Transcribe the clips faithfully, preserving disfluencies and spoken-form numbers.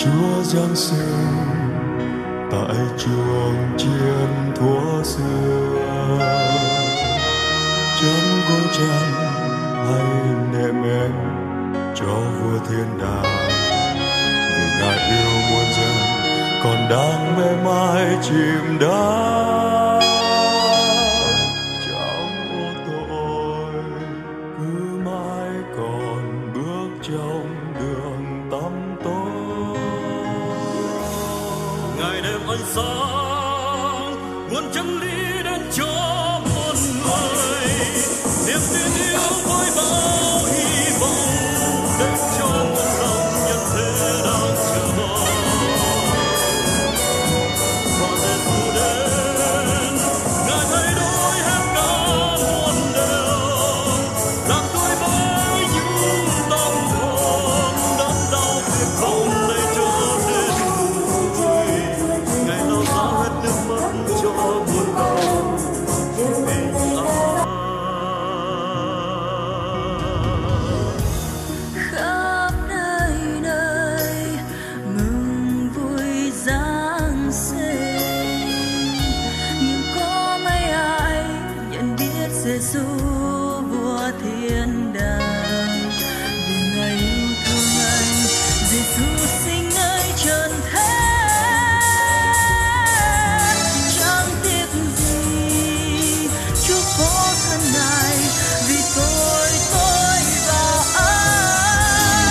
Chúa Giáng sinh tại chuồng chiên thuở xưa, chẳng có chăn hay nệm em cho vua thiên đàng, vì Ngài yêu muôn dân còn đang mê mai chìm đắm trong ô tội, cứ mãi còn bước trong đường tăm tối. Ngài đem ánh sáng nguồn chân lý đến cho muôn người, niềm tin yêu với bao hy vọng đến cho muôn lòng nhân thế đang chờ mong. Và Giêsu đến, Ngài thay đổi hết cả muôn điều, làm tôi với những tâm hồn đớn đau tuyệt vọng để cho đến vui. Ngài lau xóa hết nước mắt cho muôn lòng bình an. Khắp nơi nơi mừng vui Giáng sinh, nhưng có mấy ai nhận biết Giêsu vua thiên đàng, vì Ngài yêu thương anh, Giêsu sinh nơi trần thế, chẳng tiếc gì Chúa có thân Ngài vì tôi tôi và anh.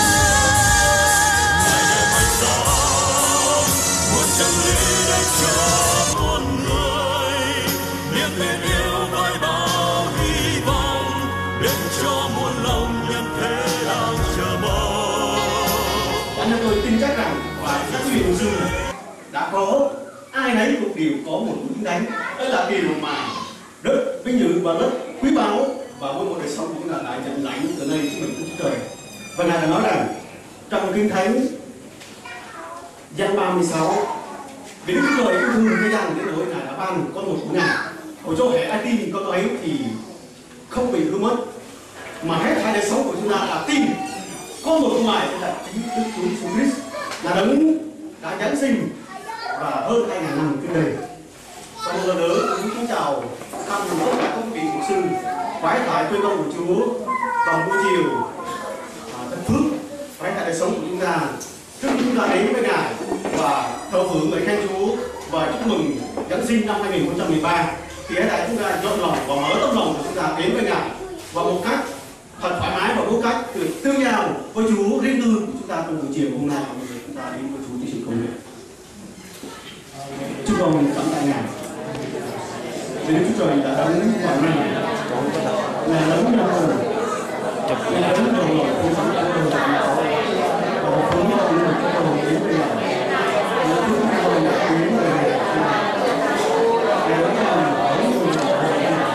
Một chân lý để cho muôn người, niềm tin yêu với bao hy vọng đến cho muôn lòng nhân thế đang chờ mong. Bản thân tôi tin chắc rằng và các quý vị hùng sư đã có ai nấy cũng đều có một đúng đánh, đó là điều mà rất vinh dự và rất quý báu và với một đời sống cũng là đại nhận lãnh từ nơi chúng mình Chúa Trời. Và Ngài đã nói rằng trong Kinh Thánh Giăng ba mươi sáu, vì Đức Chúa Trời yêu thương thế gian đến nỗi Ngài đã ban con một của Ngài, hầu cho hệ ai tin con ấy thì không bị hư mất, mà hết hai đời sống của chúng ta là tin con một của Ngài là chính Đức Chúa Jesus Christ, là đấng đã giáng sinh và hơn hai ngàn năm trên đời. Và một lần nữa chúng kính chào thăm tất cả các vị mục sư vái tại tuyên ngôn của Chúa vào buổi chiều thật phước vái tại đời sống của chúng ta. Trước khi chúng ta đến với Ngài và thờ phượng lời khen Chúa và chúc mừng Giáng sinh năm hai nghìn không trăm mười ba, thì hãy tại chúng ta dọn lòng và mở tấm lòng của chúng ta đến với Ngài và một cách thật thoải mái và vô cách được tương giao với Chúa riêng tư của chúng ta trong buổi chiều hôm nay. Chúng ta đến với Chúa chương trình công nguyện. Chúc con cảm tạ Ngài vì Đức Chúa Trời đã đấng hoàn năng, Ngài đấng nhân từ, Ngài đấng đầu lòng cứu sống cho đời và một phương cho những người chúng tôi đến với Ngài. Ngài đấng chúng tôi đã đến với Ngài. Ngài đấng làm ở những người trong mình sẽ nhận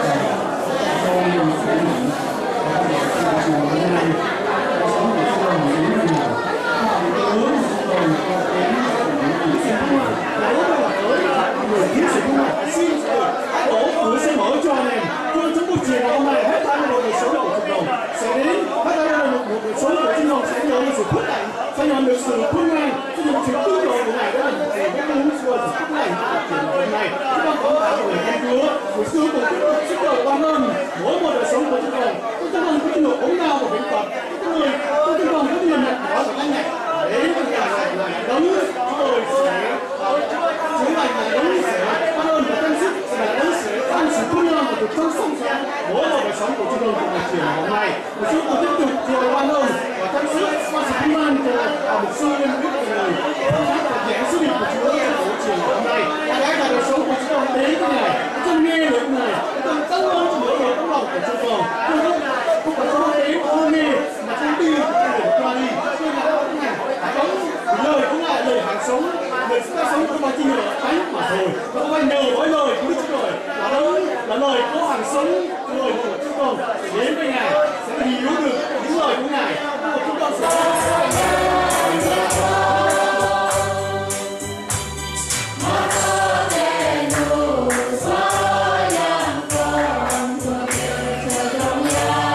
và trong chùa hôm nay cuộc sống của chúng tôi đến với Ngài. Tôi hứa chúng tôi có đến những gì sẽ là lúc là tới là người chiến sĩ của Ngài xin hãy đổ cửa sẽ mở cho anh em. Tôi chúng tôi chiều ngày hôm nay hết thảy một đời sống của cộng đồng sẽ đến, hết thảy một một đời sống của chúng tôi sẽ nhận được sự quyết định, sẽ nhận được sự khôn ngoan, sẽ nhận được sự cứu độ của Ngài. Đó là một điều rất đúng xưa sự khúc lành của chuyện hôm nay. Chúng con cảm tạ lời khen Chúa, của xưa của chúng tôi sức đầu quan ơn mỗi một đời sống của chúng tôi. Chúng tôi có những người ốm đau và bệnh tật, chúng tôi chúng tôi có nhiều nhặt nhỏ và lắng nhẹ đến với Ngài là đấng chúng tôi sẽ chữa lành, là đấng sẽ ban ơn và tăng sức, là đấng sẽ tăng sự khôn ngoan và được trong sống sáng mỗi một đời sống của chúng tôi trong ngày chiều hôm nay. Một chúng tôi tiếp tục chiều ban ơn và tăng sức qua sự khôn ngoan cho một sư nhân biết về người và giảng sứ điệp của Chúa trong buổi chiều hôm nay. Cái là đời sống của chúng tôi đến với Ngài, chúng nghe lời Ngài, chúng tăng ơn cho mỗi người trong lòng của chúng tôi. Không phải chúng tôi đến không nghe mà chúng tin để qua đi. Chúng là các Ngài đấng lời của Ngài, lời hàng sống, lời chúng ta sống không phải chỉ nhờ thánh mà thôi, mà không phải nhờ mỗi lời của Đức Chúa Trời, là đấng là lời có hàng sống, lời của chúng tôi sẽ đến với Ngài, sẽ hiểu được những lời của Ngài, và chúng ta sẽ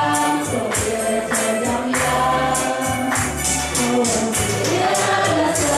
Yeah.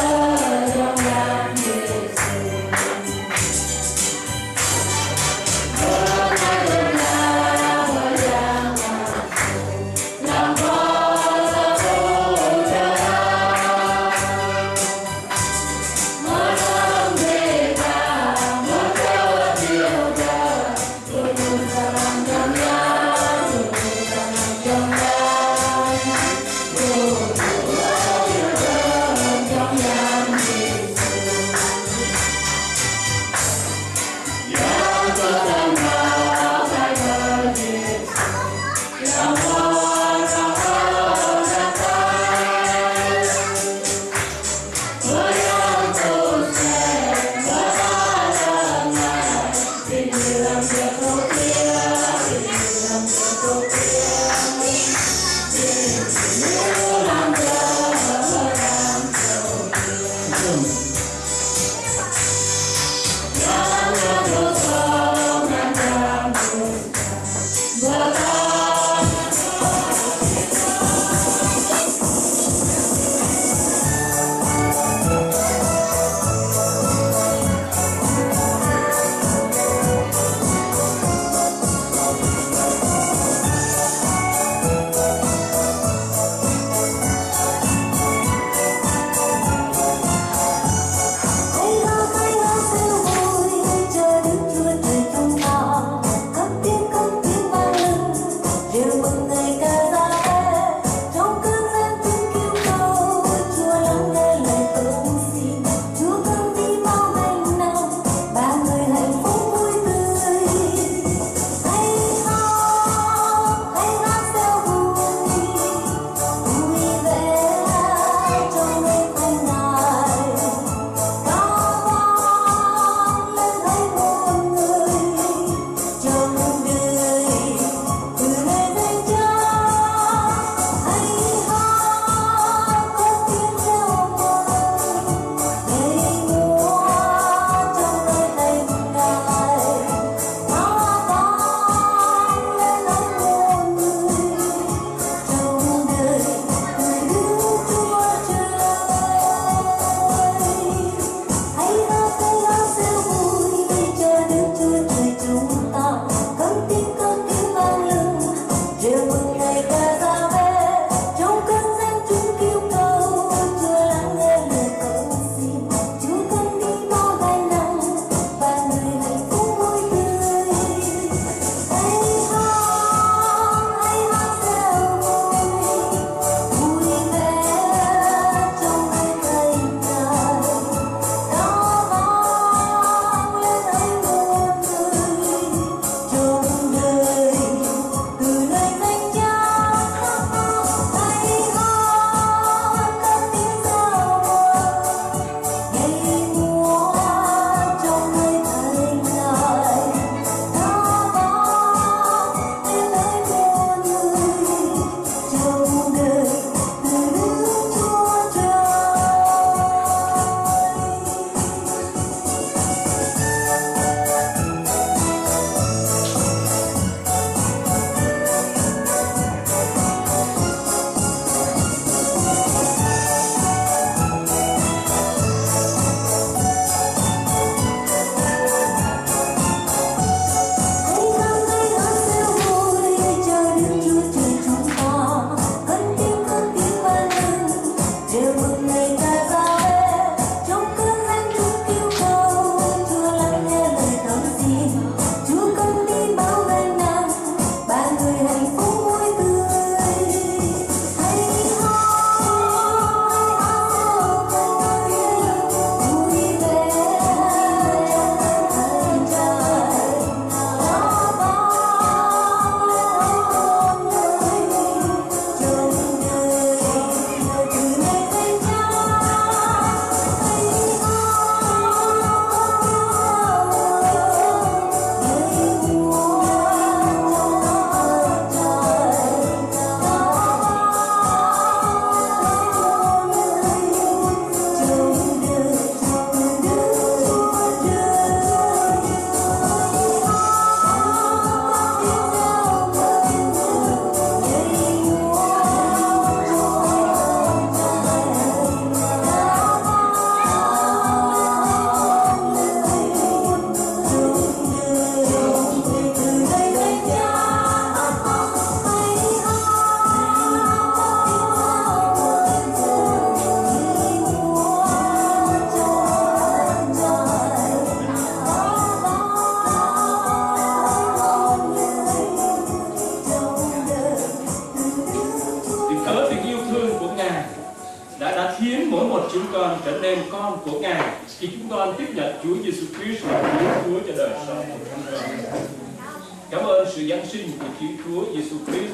đã đã khiến mỗi một chúng con trở nên con của Ngài khi chúng con tiếp nhận Chúa Giêsu Christ là Chúa Chúa cho đời sống của chúng con. Cảm ơn sự giáng sinh của Chúa Giêsu Christ.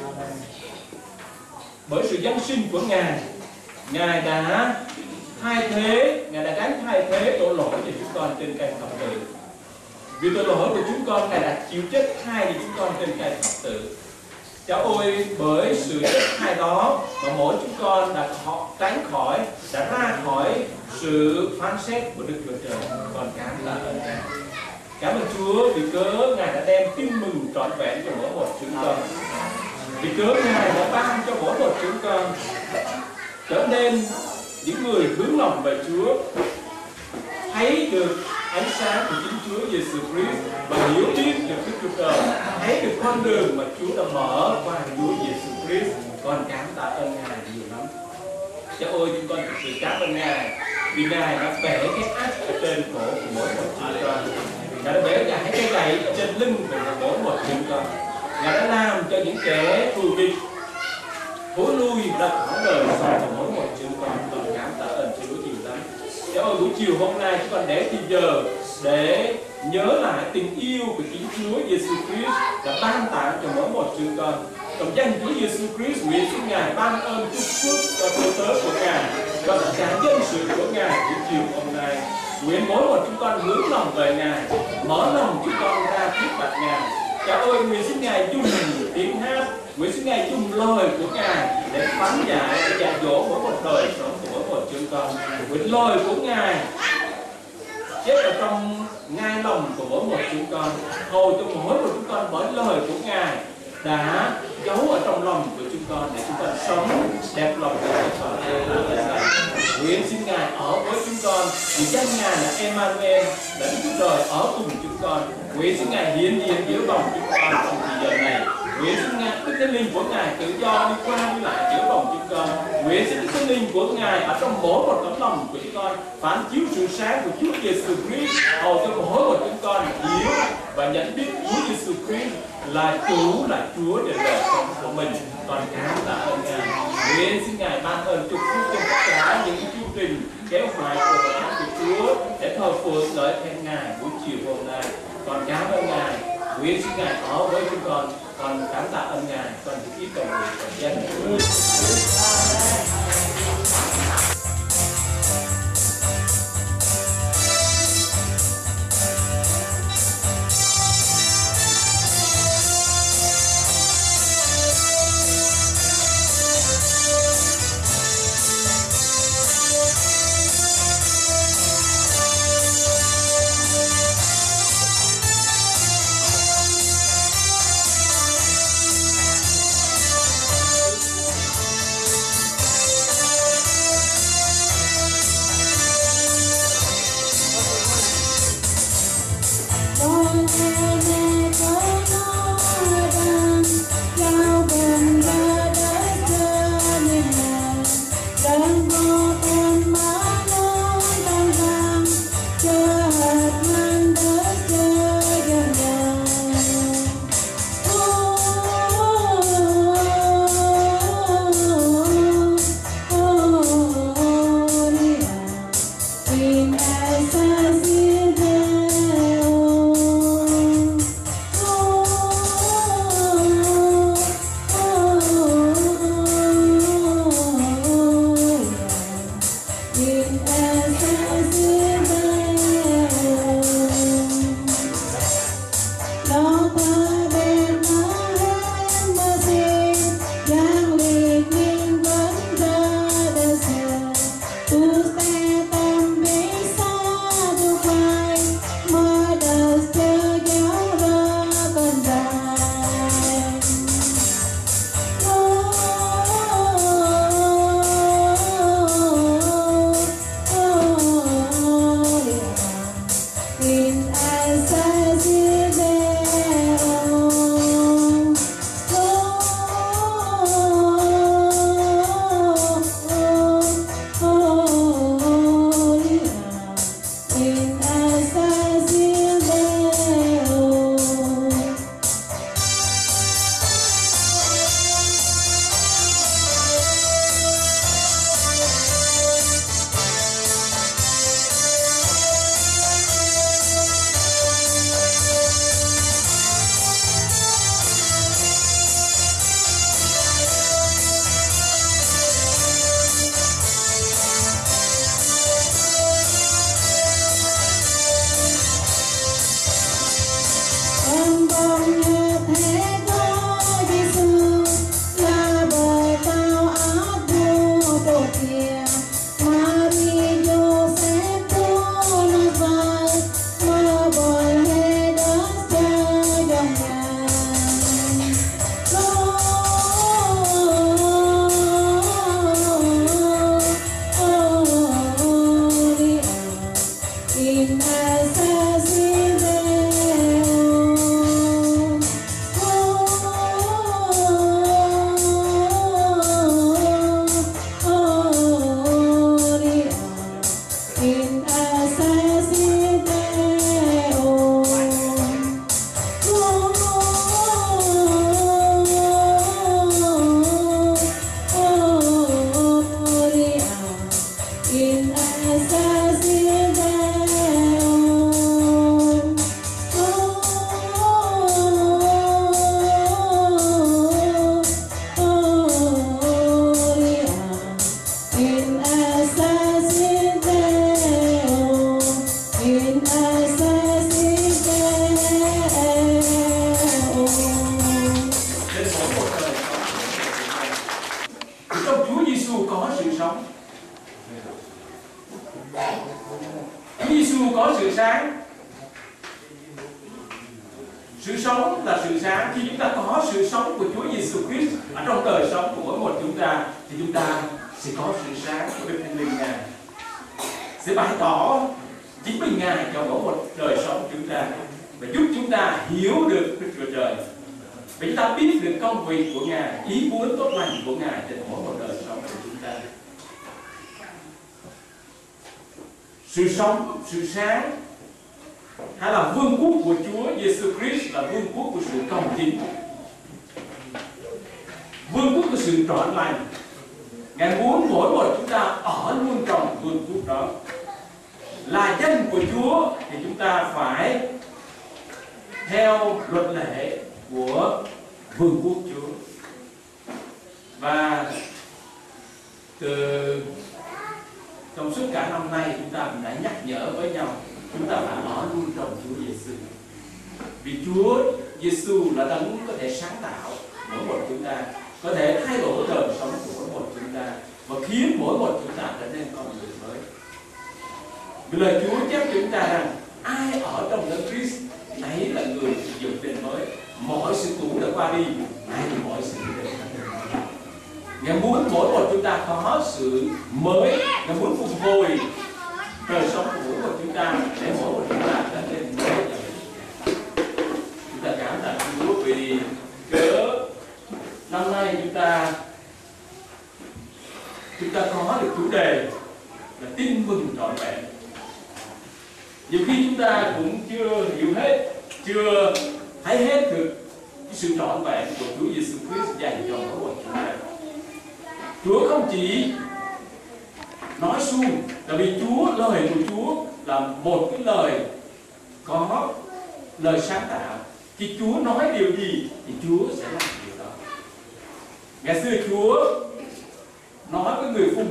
Bởi sự giáng sinh của Ngài, Ngài đã thay thế, Ngài đã gánh thay thế tội lỗi cho chúng con trên cây thập tự. Vì tội lỗi của chúng con, Ngài đã chịu chết thay cho chúng con trên cây thập tự. Cháu ơi, bởi sự chết thay đó mà mỗi chúng con đã tránh khỏi, đã ra khỏi sự phán xét của Đức Chúa Trời. Còn cảm tạ ơn Ngài. Cảm ơn Chúa vì cớ Ngài đã đem tin mừng trọn vẹn cho mỗi một chúng con. Vì cớ Ngài đã ban cho mỗi một chúng con trở nên những người hướng lòng về Chúa, thấy được ánh sáng của chính Chúa Giêsu Christ và hiểu biết được Đức Chúa Trời, thấy được con đường mà Chúa đã mở qua Chúa Giêsu Christ. Con cảm tạ ơn Ngài nhiều lắm. Cha ơi, chúng con thực sự cảm ơn Ngài vì Ngài đã bẻ cái ách ở trên cổ của mỗi một chúng con. Ngài đã bẻ giải cái gậy ở trên lưng của mỗi một chúng con. Ngài đã làm cho những kẻ thù nghịch thối lui ra khỏi đời sống của mỗi một chúng con. Con cảm tạ ơn Chúa nhiều lắm. Cha ơi, buổi chiều hôm nay chúng con để thì giờ để nhớ lại tình yêu của chính Chúa Giêsu Christ đã ban tặng cho mỗi một chúng con. Trong danh Chúa Giêsu Christ, nguyện xin Ngài ban ơn chúc phước cho tôi tớ của Ngài, cho tất cả dân sự của Ngài buổi chiều hôm nay. Nguyện mỗi một chúng con hướng lòng về Ngài, mở lòng chúng con ra trước mặt Ngài. Cha ơi, nguyện xin Ngài dùng tiếng hát, nguyện xin Ngài dùng lời của Ngài để phán dạy, để dạy dỗ mỗi một đời sống của mỗi một chúng con. Nguyện lời của Ngài chết ở trong ngai lòng của mỗi một chúng con, hầu cho mỗi một chúng con bởi lời của Ngài đã giấu ở trong lòng của chúng con để chúng con sống đẹp lòng của chúng con. Nguyện xin Ngài ở với chúng con vì danh Ngài là Emmanuel, là Đức Chúa Trời ở cùng chúng con. Nguyện xin Ngài hiện diện giữa vòng chúng con trong thời giờ này. Nguyện xin Ngài Đức Thánh Linh của Ngài tự do đi qua đi lại giữa vòng chúng con. Nguyện xin Đức Thánh Linh của Ngài ở trong mỗi một tấm lòng của chúng con phản chiếu sự sáng của Chúa Giêsu Christ, hầu cho mỗi một chúng con hiểu và nhận biết Chúa Giêsu Christ là Chủ, là Chúa trên đời sống của mình. Còn cảm tạ ơn Ngài. Nguyện xin Ngài ban ơn chúc phúc cho tất cả những chương trình kế hoạch của hội thánh của Chúa để thờ phượng lợi khen Ngài buổi chiều hôm nay. Còn cảm ơn Ngài. Nguyện xin Ngài ở với chúng con. Còn cảm tạ ơn Ngài. Còn chỉ cầu nguyện trong danh Chúa. sống. Chúa Giêsu có sự sáng. Sự sống là sự sáng. Khi chúng ta có sự sống của Chúa Giêsu Christ ở trong đời sống của mỗi một chúng ta, thì chúng ta sẽ có sự sáng của Đức Thánh Linh Ngài, sẽ bày tỏ chính mình Ngài cho mỗi một đời sống chúng ta, và giúp chúng ta hiểu được Đức Chúa Trời, và chúng ta biết được công việc của Ngài, ý muốn tốt lành của Ngài trên mỗi một đời sống của chúng ta. Sự sống, sự sáng, hay là vương quốc của Chúa Giêsu Christ là vương quốc của sự công chính, vương quốc của sự trọn lành. Ngài muốn mỗi một chúng ta ở luôn trong vương quốc đó. Là dân của Chúa thì chúng ta phải theo luật lệ của vương quốc Chúa. Và từ trong suốt cả năm nay chúng ta cũng đã nhắc nhở với nhau, chúng ta phải ở luôn trong Chúa Giêsu. Vì Chúa Giêsu là đấng có thể sáng tạo mỗi một chúng ta, có thể thay đổi đời sống của mỗi một chúng ta, và khiến mỗi một chúng ta trở nên con người mới. Vì lời Chúa chép cho chúng ta rằng ai ở trong đấng Christ ấy là người dựng nên mới. Mọi sự cũ đã qua đi, nay thì mọi sự đều đã đến. Ngài muốn mỗi một chúng ta có sự mới, Ngài muốn phục hồi đời sống của mỗi một chúng ta, để mỗi một chúng ta trở nên mới. Chúng ta cảm tạ Chúa vì cớ năm nay chúng ta chúng ta có được chủ đề là tin mừng trọn vẹn. Nhiều khi chúng ta cũng chưa hiểu hết, chưa thấy hết được cái sự trọn vẹn của Chúa Giêsu Christ dành cho mỗi một chúng ta. Chúa không chỉ nói suông, tại vì Chúa, lời của Chúa là một cái lời có lời sáng tạo. Khi Chúa nói điều gì thì Chúa sẽ làm điều đó. Ngày xưa Chúa nói với người phùng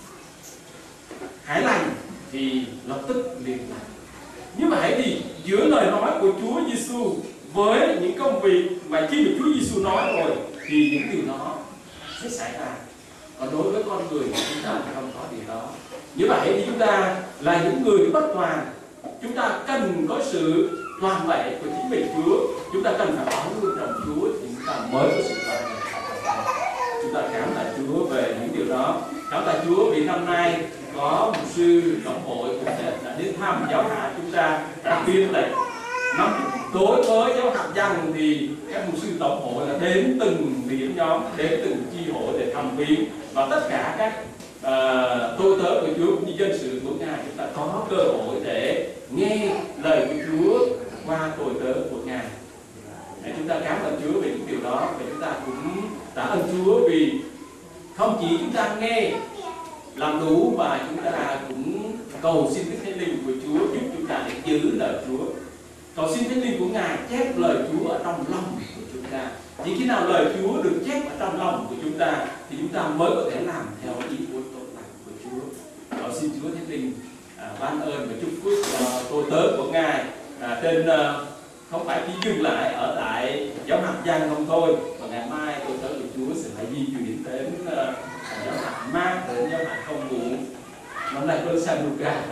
hãy lành thì lập tức liền lành. Như vậy thì giữa lời nói của Chúa Giêsu với những công việc mà khi mà Chúa Giêsu nói rồi thì những điều đó sẽ xảy ra. Còn đối với con người thì chúng ta không có điều đó. Như vậy thì chúng ta là những người bất toàn, chúng ta cần có sự toàn vẹn của chính mình Chúa. Chúng ta cần phải ở luôn trong Chúa thì chúng ta mới có sự toàn vẹn. Chúng ta cảm tạ Chúa về những điều đó. Cảm tạ Chúa vì năm nay có một sư tổng hội cũng đã đến thăm giáo hạt chúng ta, đặc biệt là năm tối với giáo hạt dân thì các mục sư tổng hội là đến từng điểm nhóm, đến từng chi hội để thăm viếng, và tất cả các uh, tôi tớ của Chúa cũng như dân sự của Ngài, chúng ta có cơ hội để nghe lời của Chúa qua tôi tớ của Ngài. Để chúng ta cảm ơn Chúa về những điều đó, và chúng ta cũng tạ ơn Chúa vì không chỉ chúng ta nghe làm đủ, mà chúng ta cũng cầu xin Đức Thánh Linh của Chúa giúp chúng ta để giữ lời Chúa. Cầu xin Thánh Linh của Ngài chép lời Chúa ở trong lòng của chúng ta. Chỉ khi nào lời Chúa được chép ở trong lòng của chúng ta thì chúng ta mới có thể làm theo ý muốn tốt lành của Chúa. Cầu xin Chúa Thánh Linh à, ban ơn và chúc phước cho tôi tớ của Ngài à, trên à, không phải chỉ dừng lại ở tại giáo hạt Giang không thôi, và ngày mai tôi tớ của Chúa sẽ phải di chuyển đến uh, giáo hạt Mát, đến giáo hạt Không Vụ. Năm nay tôi sang Luca,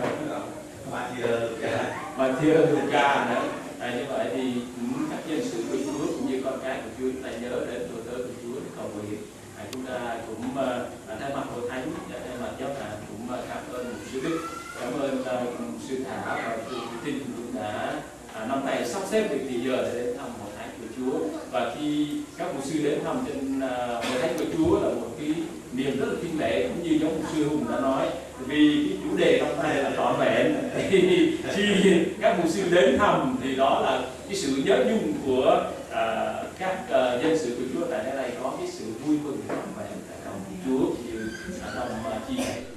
Matthew Luca nữa. À, như vậy thì các dân sự của Chúa cũng như con cái của Chúa chúng ta nhớ đến tôi tớ của Chúa để cầu nguyện. À, chúng ta cũng uh, thay mặt hội thánh, thay mặt giáo hạt cũng uh, cảm ơn một sư Đức, cảm ơn uh, sư Thảo và sư Tin cũng đã À, năm nay sắp xếp được thì giờ để đến thăm hội thánh của Chúa. Và khi các mục sư đến thăm trên uh, hội thánh của Chúa là một cái niềm rất là vinh lệ, cũng như giống mục sư Hùng đã nói, vì cái chủ đề năm nay là trọn vẹn. Thì khi các mục sư đến thăm thì đó là cái sự nhớ nhung của uh, các uh, dân sự của Chúa tại đây có cái sự vui mừng trọn vẹn tại trong Chúa như ở trong uh, chi